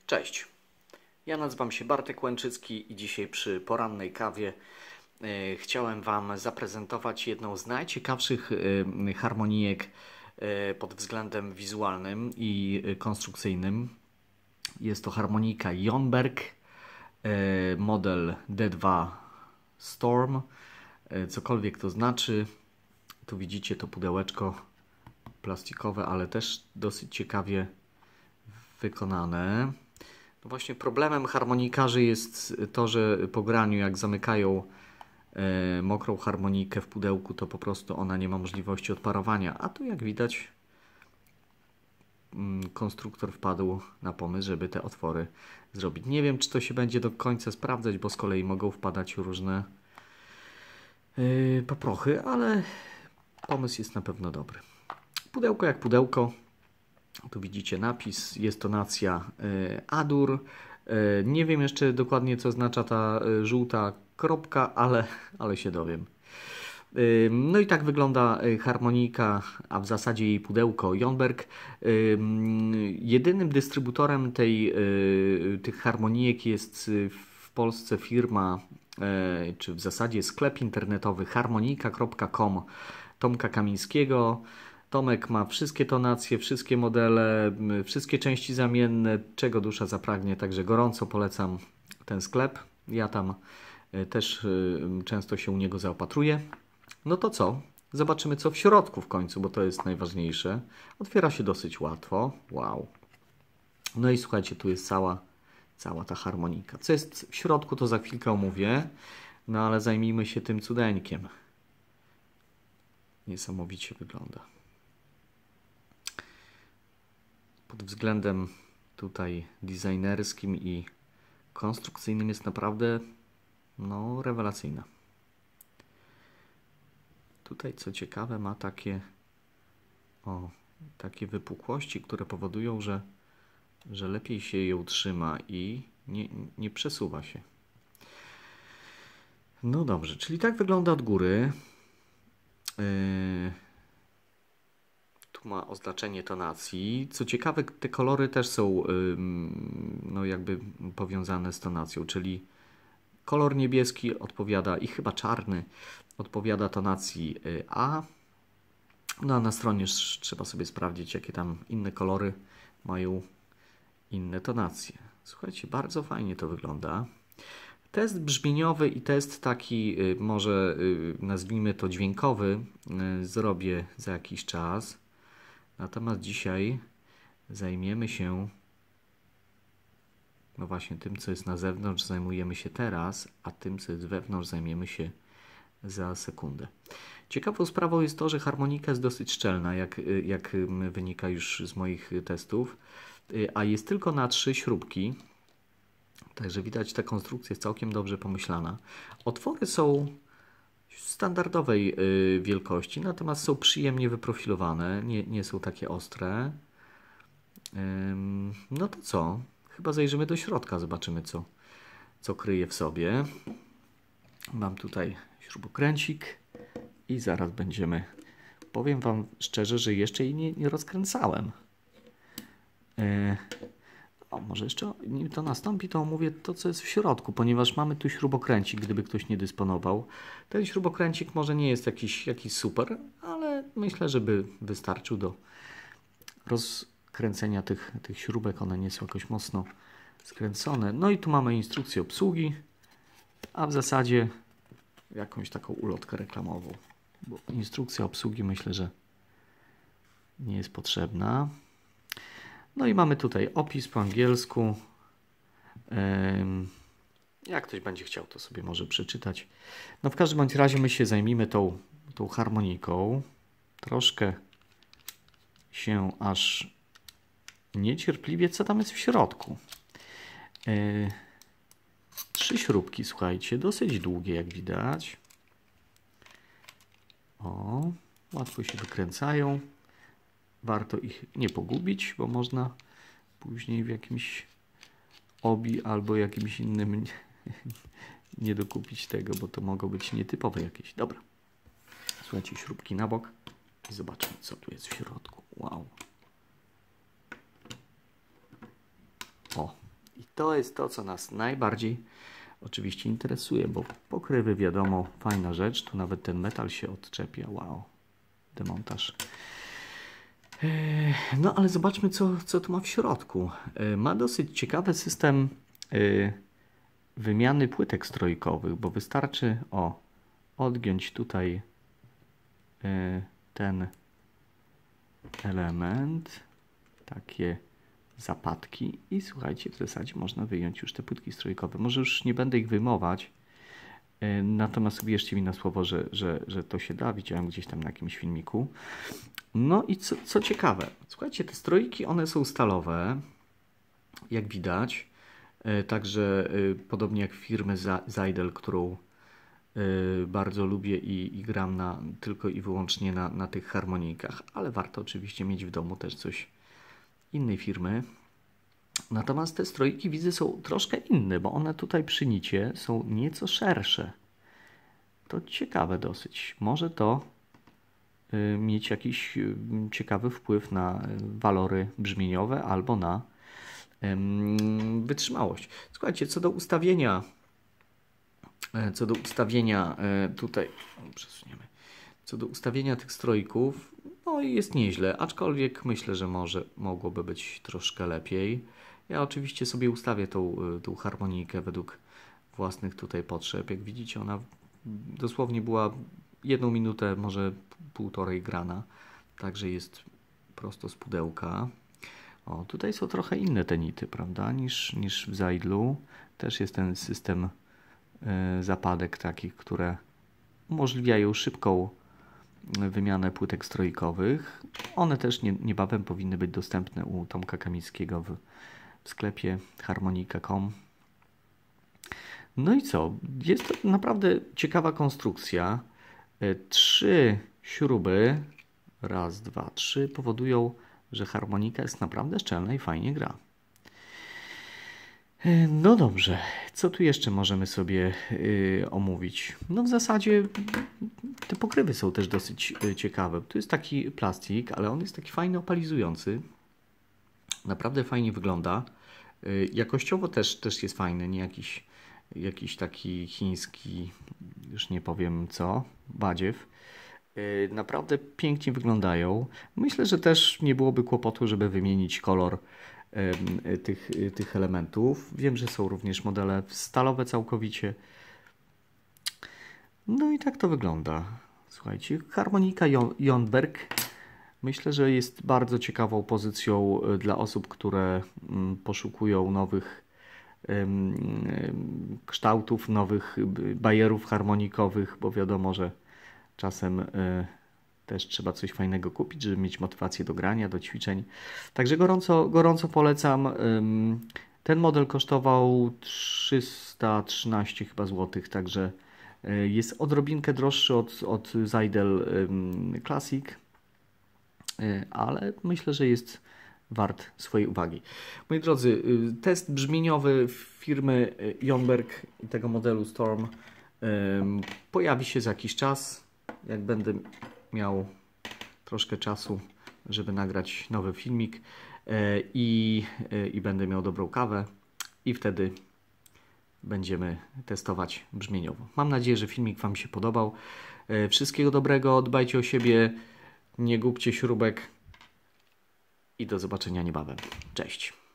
Cześć, ja nazywam się Bartek Łęczycki i dzisiaj przy porannej kawie chciałem Wam zaprezentować jedną z najciekawszych harmonijek pod względem wizualnym i konstrukcyjnym. Jest to harmonika Jonberg, model D2 Storm, cokolwiek to znaczy. Tu widzicie to pudełeczko plastikowe, ale też dosyć ciekawie wykonane. No właśnie problemem harmonikarzy jest to, że po graniu, jak zamykają mokrą harmonikę w pudełku, to po prostu ona nie ma możliwości odparowania. A tu jak widać konstruktor wpadł na pomysł, żeby te otwory zrobić. Nie wiem, czy to się będzie do końca sprawdzać, bo z kolei mogą wpadać różne paprochy, ale pomysł jest na pewno dobry. Pudełko jak pudełko. Tu widzicie napis, jest tonacja Adur. Nie wiem jeszcze dokładnie, co oznacza ta żółta kropka, ale się dowiem. No i tak wygląda harmonika, a w zasadzie jej pudełko Jonberg. Jedynym dystrybutorem tych harmonijek jest w Polsce firma, czy w zasadzie sklep internetowy harmonika.com Tomka Kamińskiego. Tomek ma wszystkie tonacje, wszystkie modele, wszystkie części zamienne, czego dusza zapragnie, także gorąco polecam ten sklep. Ja tam też często się u niego zaopatruję. No to co? Zobaczymy, co w środku w końcu, bo to jest najważniejsze. Otwiera się dosyć łatwo. Wow. No i słuchajcie, tu jest cała ta harmonika. Co jest w środku, to za chwilkę omówię. No ale zajmijmy się tym cudeńkiem. Niesamowicie wygląda. Pod względem tutaj designerskim i konstrukcyjnym jest naprawdę rewelacyjna. Tutaj, co ciekawe, ma takie wypukłości, które powodują, że lepiej się ją trzyma i nie przesuwa się. No dobrze, czyli tak wygląda od góry. Tu ma oznaczenie tonacji. Co ciekawe, te kolory też są jakby powiązane z tonacją, czyli kolor niebieski odpowiada i chyba czarny odpowiada tonacji A. No a na stronie trzeba sobie sprawdzić, jakie tam inne kolory mają inne tonacje. Słuchajcie, bardzo fajnie to wygląda. Test brzmieniowy i test taki, może nazwijmy to dźwiękowy, zrobię za jakiś czas. Natomiast dzisiaj zajmiemy się właśnie tym, co jest na zewnątrz, zajmujemy się teraz, a tym, co jest wewnątrz, zajmiemy się za sekundę. Ciekawą sprawą jest to, że harmonika jest dosyć szczelna, jak wynika już z moich testów, a jest tylko na 3 śrubki. Także widać, ta konstrukcja jest całkiem dobrze pomyślana. Otwory są standardowej wielkości, natomiast są przyjemnie wyprofilowane, nie są takie ostre. No to co? Chyba zajrzymy do środka, zobaczymy, co kryje w sobie. Mam tutaj śrubokręcik i zaraz będziemy... Powiem Wam szczerze, że jeszcze jej nie rozkręcałem. Może jeszcze nim to nastąpi, to omówię to, co jest w środku, ponieważ mamy tu śrubokręcik, gdyby ktoś nie dysponował. Ten śrubokręcik może nie jest jakiś super, ale myślę, że by wystarczył do rozkręcenia tych śrubek. One nie są jakoś mocno skręcone. No i tu mamy instrukcję obsługi, a w zasadzie jakąś taką ulotkę reklamową. Bo instrukcja obsługi myślę, że nie jest potrzebna. No i mamy tutaj opis po angielsku. Jak ktoś będzie chciał, to sobie może przeczytać. No w każdym bądź razie my się zajmijmy tą harmoniką. Troszkę się aż niecierpliwie, co tam jest w środku. 3 śrubki, słuchajcie, dosyć długie, jak widać. Łatwo się wykręcają. Warto ich nie pogubić, bo można później w jakimś albo jakimś innym nie dokupić tego, bo to mogą być nietypowe jakieś. Dobra. Słuchajcie, śrubki na bok i zobaczmy, co tu jest w środku. Wow. I to jest to, co nas najbardziej oczywiście interesuje, bo pokrywy, wiadomo, fajna rzecz. Tu nawet ten metal się odczepia. Wow, demontaż. No ale zobaczmy, co tu ma w środku. Ma dosyć ciekawy system wymiany płytek strojkowych, bo wystarczy odgiąć tutaj ten element, takie zapadki i słuchajcie, w zasadzie można wyjąć już te płytki strojkowe. Może już nie będę ich wyjmować, natomiast uwierzcie mi na słowo, że to się da. Widziałem gdzieś tam na jakimś filmiku. No i co ciekawe, słuchajcie, te strojki, one są stalowe, jak widać. Także podobnie jak firmy Zeidel, którą bardzo lubię i gram tylko i wyłącznie na tych harmonikach, ale warto oczywiście mieć w domu też coś innej firmy. Natomiast te strojki, widzę, są troszkę inne, bo one tutaj przy nicie są nieco szersze. To ciekawe dosyć. Może to mieć jakiś ciekawy wpływ na walory brzmieniowe albo na wytrzymałość. Słuchajcie, co do ustawienia tutaj przesuniemy. Co do ustawienia tych strojków, no jest nieźle, aczkolwiek myślę, że mogłoby być troszkę lepiej. Ja oczywiście sobie ustawię tą harmonikę według własnych tutaj potrzeb. Jak widzicie, ona dosłownie była 1 minutę, może półtorej grana, także jest prosto z pudełka. O, tutaj są trochę inne te nity, prawda, niż w Zeidlu. Też jest ten system zapadek takich, które umożliwiają szybką wymianę płytek strojkowych. One też niebawem powinny być dostępne u Tomka Kamickiego w sklepie harmonika.com. No i co? Jest to naprawdę ciekawa konstrukcja. 3 śruby, raz, dwa, 3, powodują, że harmonika jest naprawdę szczelna i fajnie gra. No dobrze, co tu jeszcze możemy sobie omówić? No w zasadzie te pokrywy są też dosyć ciekawe. Tu jest taki plastik, ale on jest taki fajny, opalizujący. Naprawdę fajnie wygląda. Jakościowo też jest fajny, nie jakiś taki chiński, już nie powiem co, badziew. Naprawdę pięknie wyglądają. Myślę, że też nie byłoby kłopotu, żeby wymienić kolor tych elementów. Wiem, że są również modele stalowe całkowicie. No i tak to wygląda. Słuchajcie, harmonika Jonberg myślę, że jest bardzo ciekawą pozycją dla osób, które poszukują nowych kształtów, nowych bajerów harmonikowych, bo wiadomo, że czasem też trzeba coś fajnego kupić, żeby mieć motywację do grania, do ćwiczeń. Także gorąco polecam. Ten model kosztował 313 chyba złotych, także jest odrobinkę droższy od Zeidel Classic, ale myślę, że jest wart swojej uwagi. Moi drodzy, test brzmieniowy firmy Jonberg i tego modelu Storm pojawi się za jakiś czas, jak będę miał troszkę czasu, żeby nagrać nowy filmik i będę miał dobrą kawę i wtedy będziemy testować brzmieniowo. Mam nadzieję, że filmik Wam się podobał. Wszystkiego dobrego, dbajcie o siebie, nie gubcie śrubek i do zobaczenia niebawem. Cześć!